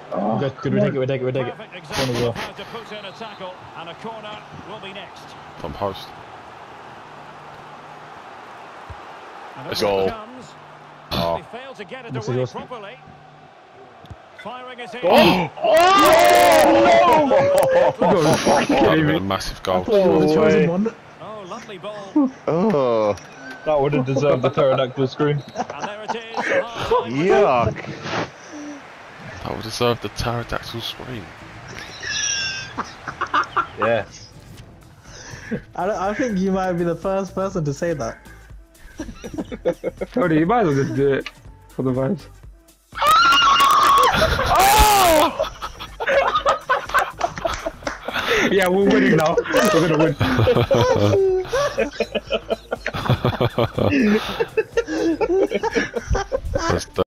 Oh, Good, we take it, we take it, we take it. Perfect Corner as example well. of how to put in a tackle, and a corner will be next. From post. And Let's over go. it comes. Oh. They failed to get it What's away yours? properly. Firing it in. Oh! fucking That would have been a me. massive goal. You were the No chosen way. one. Oh, lovely ball. Oh, that would have deserved the pterodactyl scream. And there it is. The half-time whistle. Yuck. That would deserve the pterodactyl scream. Yes. I think you might be the first person to say that. Tony, you might as well just do it for the vibes. Yeah, we're winning now. We're gonna win. That's